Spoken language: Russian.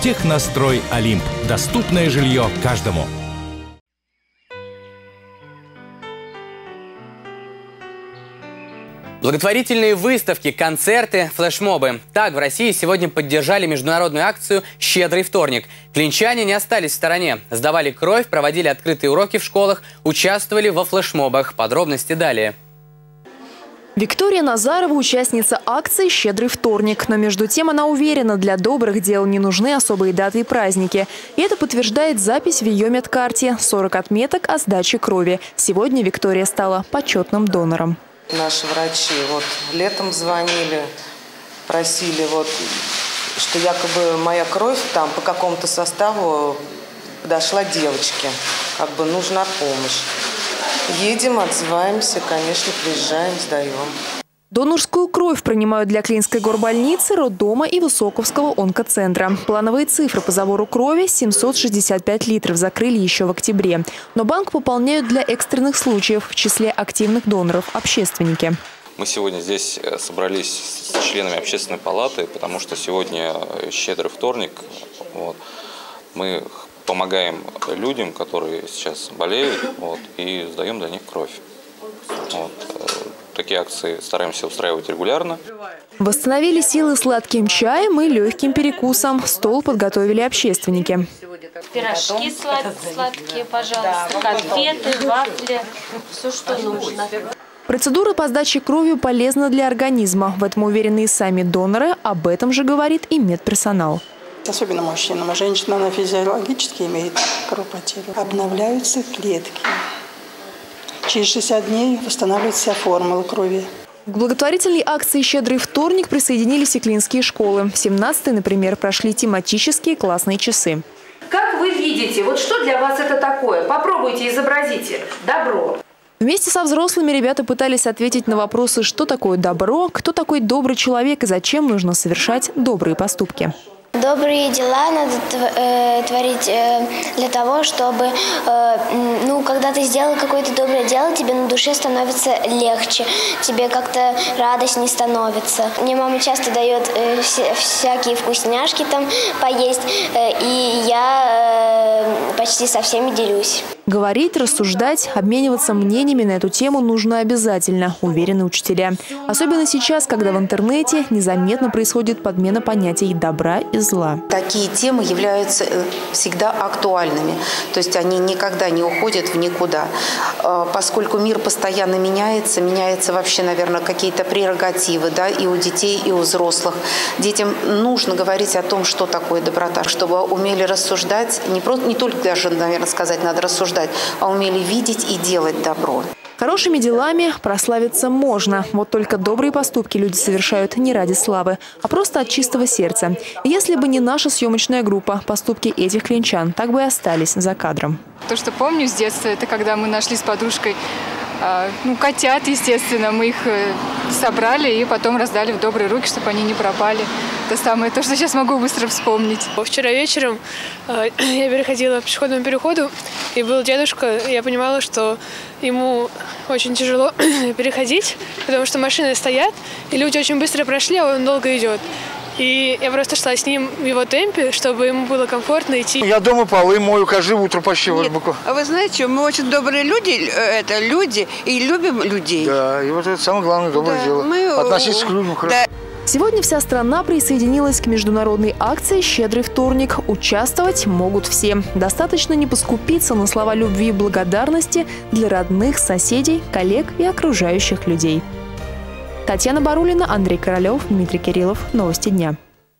Технострой Олимп. Доступное жилье каждому. Благотворительные выставки, концерты, флешмобы. Так в России сегодня поддержали международную акцию «Щедрый вторник». Клинчане не остались в стороне. Сдавали кровь, проводили открытые уроки в школах, участвовали во флешмобах. Подробности далее. Виктория Назарова – участница акции «Щедрый вторник». Но между тем она уверена, для добрых дел не нужны особые даты и праздники. И это подтверждает запись в ее медкарте – 40 отметок о сдаче крови. Сегодня Виктория стала почетным донором. Наши врачи летом звонили, просили, что якобы моя кровь там по какому-то составу подошла девочке, нужна помощь. Едем, отзываемся, конечно, приезжаем, сдаем. Донорскую кровь принимают для Клинской горбольницы, роддома и Высоковского онкоцентра. Плановые цифры по забору крови – 765 литров, закрыли еще в октябре. Но банк пополняют для экстренных случаев, в числе активных доноров – общественники. Мы сегодня здесь собрались с членами общественной палаты, потому что сегодня щедрый вторник. Мы помогаем людям, которые сейчас болеют, и сдаем для них кровь. Такие акции стараемся устраивать регулярно. Восстановили силы сладким чаем и легким перекусом. Стол подготовили общественники. Пирожки сладкие, пожалуйста, конфеты, вафли, все, что нужно. Процедура по сдаче крови полезна для организма. В этом уверены и сами доноры. Об этом же говорит и медперсонал. Особенно мужчинам, а женщина она физиологически имеет кровопотерю. Обновляются клетки. Через 60 дней восстанавливается вся формула крови. К благотворительной акции «Щедрый вторник» присоединились и клинские школы. В 17-й, например, прошли тематические классные часы. Как вы видите, что для вас это такое? Попробуйте, изобразите. Добро. Вместе со взрослыми ребята пытались ответить на вопросы, что такое добро, кто такой добрый человек и зачем нужно совершать добрые поступки. Добрые дела надо творить для того, чтобы, когда ты сделал какое-то доброе дело, тебе на душе становится легче, тебе как-то радостней становится. Мне мама часто дает всякие вкусняшки там поесть, и я почти со всеми делюсь. Говорить, рассуждать, обмениваться мнениями на эту тему нужно обязательно, уверены учителя. Особенно сейчас, когда в интернете незаметно происходит подмена понятий добра и зла. Такие темы являются всегда актуальными, то есть они никогда не уходят в никуда. Поскольку мир постоянно меняется вообще, наверное, какие-то прерогативы, и у детей, и у взрослых. Детям нужно говорить о том, что такое доброта, чтобы умели рассуждать, не только даже, наверное, сказать надо рассуждать, а умели видеть и делать добро. Хорошими делами прославиться можно. Вот только добрые поступки люди совершают не ради славы, а просто от чистого сердца. И если бы не наша съемочная группа, поступки этих клинчан так бы и остались за кадром. То, что помню с детства, это когда мы нашли с подружкой котят, естественно. Мы их собрали и потом раздали в добрые руки, чтобы они не пропали. Это самое то, что сейчас могу быстро вспомнить. Вчера вечером я переходила по пешеходному переходу, и был дедушка. Я понимала, что ему очень тяжело переходить, потому что машины стоят, и люди очень быстро прошли, а он долго идет. И я просто шла с ним в его темпе, чтобы ему было комфортно идти. Я дома полы мою, каждое утро почти. А вы знаете, мы очень добрые люди, и любим людей. Да, и это самое главное доброе дело. Относиться к людям хорошо. Да. Сегодня вся страна присоединилась к международной акции «Щедрый вторник». Участвовать могут все. Достаточно не поскупиться на слова любви и благодарности для родных, соседей, коллег и окружающих людей. Татьяна Барулина, Андрей Королев, Дмитрий Кириллов. Новости дня.